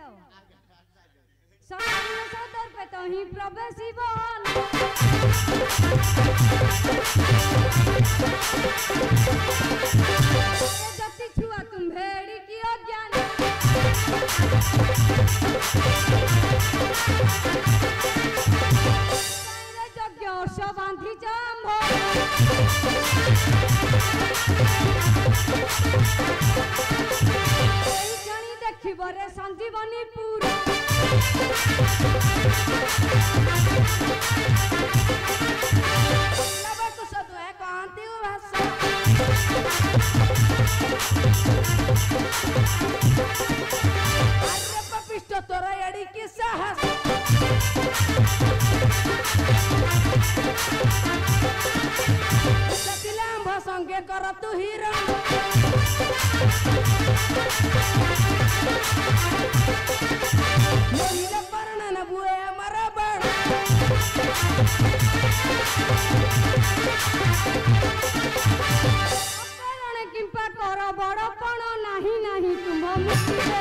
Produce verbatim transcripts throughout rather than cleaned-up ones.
सामने सदर पे तो ही प्रवेशी बहन जति छुआ तुम भेड़ी की अज्ञान यज्ञ सब बांधी जाम देखिबरे संजीवनी पूरा तोरा एड़ी की साहस सतिलांभ संगे कर तू हीरो मोहिले परण न बुए मरा बड़ अपरण किंपा कर बड़ पण नाही नाही तुम मुक्ति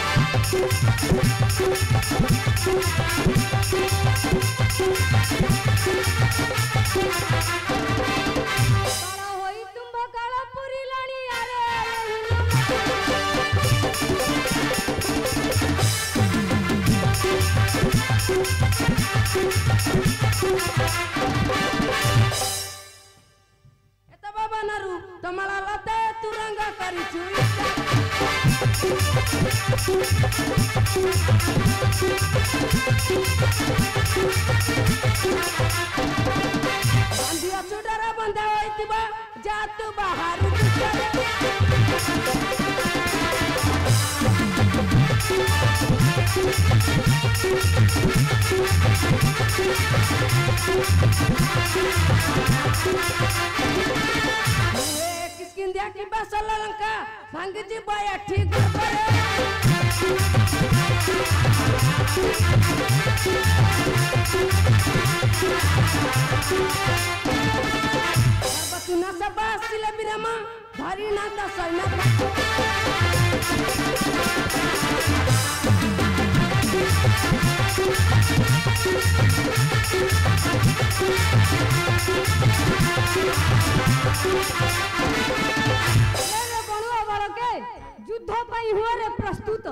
काला होई तुम काला पुरी लाणी यारे एता बाबा नरू तमला लते तुरंगा करी चुई अंधिया चुडरा बंदा होइतिबा जा तू बाहर किसकिंदिया की बसल लंका संग जी बाया ठीक करे बतुना सब सिले बिरमा धरी ना त सैना रे बणुआ बळके युद्ध पई हुआ रे प्रस्तुत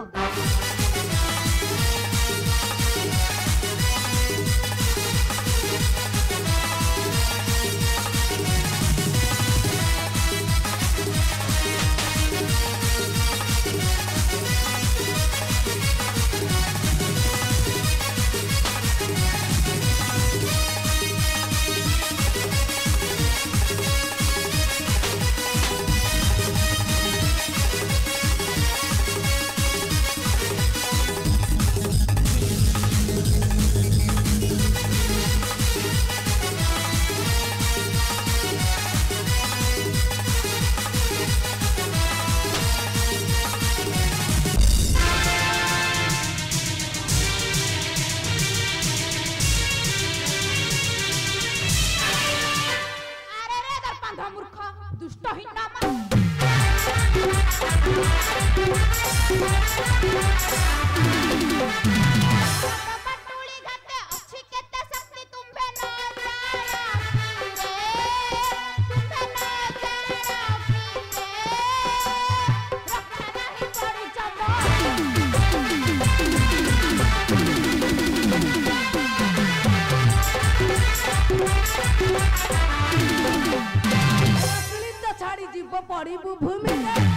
पड़ी भूमि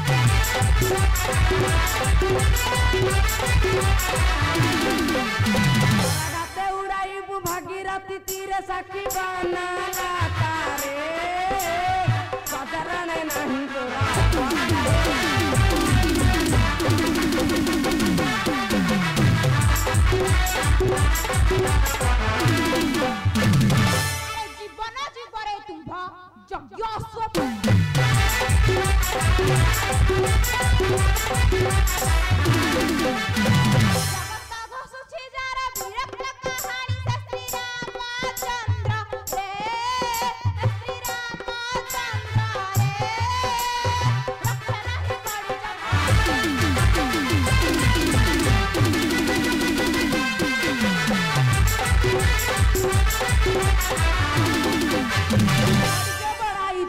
उड़ाई भागीरथी तीर सखी बना तारे सदरण नहीं तोरा जीवन जीवरे तुम यज्ञ Thank you.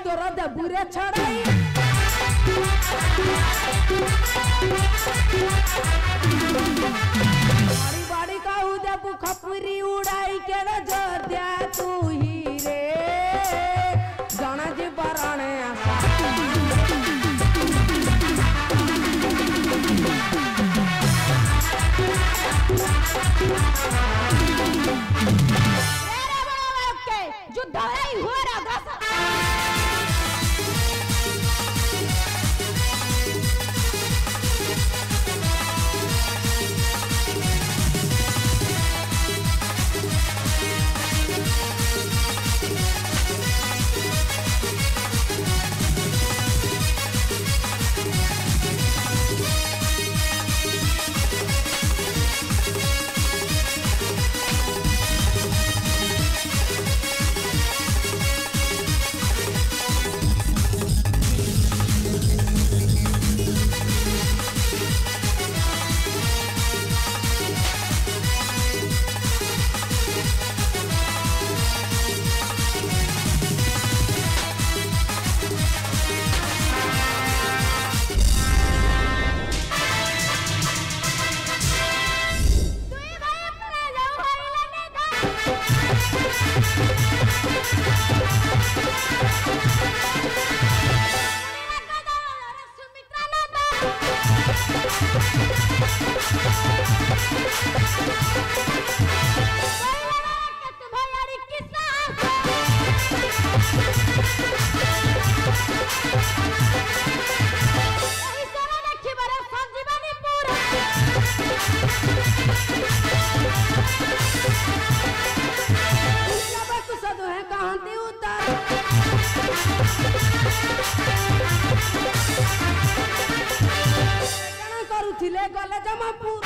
तोर देबुरे छड़ाई बाड़ी बाड़ी कहू देबू खपुरी उड़ाई के जोद्या तू ही रे जाना जी बराने युद्ध हुआ ଥିଲେ ଗଲେ ଜମାପୁର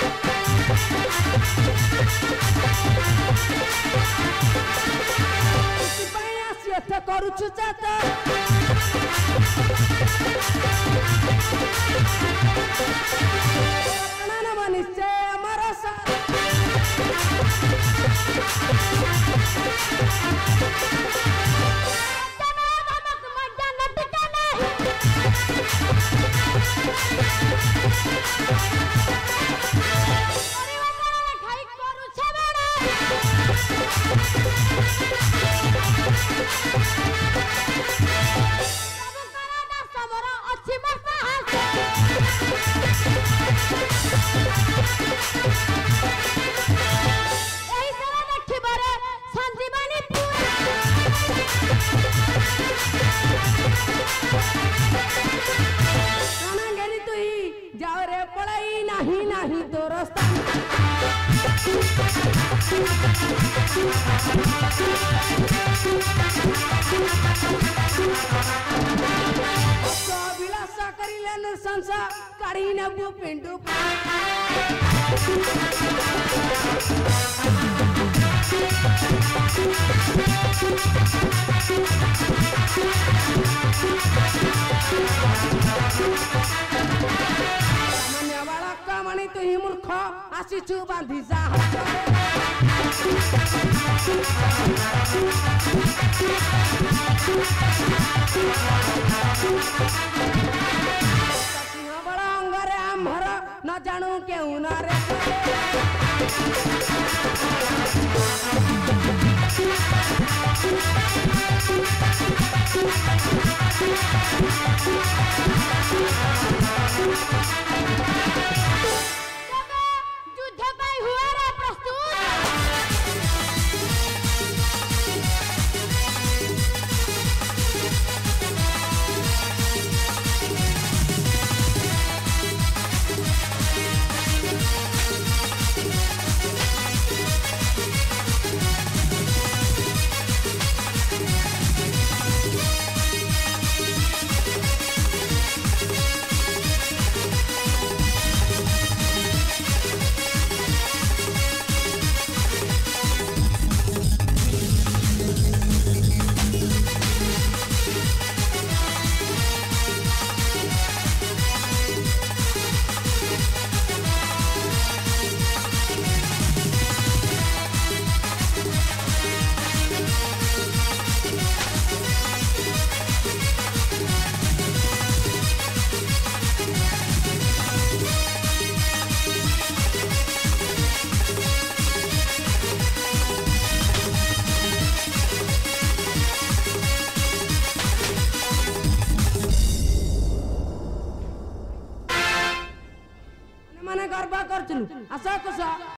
ସେଥିପାଇଁ ଆସି ଏତେ କରୁଛୁ ଚାଚା ନବ ନିଶ୍ଚୟ ଆମର नहीं नहीं तो रास्ता विलासा करिले नृशंसा काढ़ी नबू पिंडू मणि तु ही मूर्ख आसीचु बांधी जा सिंह बड़ा अंगरे आम्भर न जानू केउ न रे କରିଥିଲୁ ଆସ କୁସ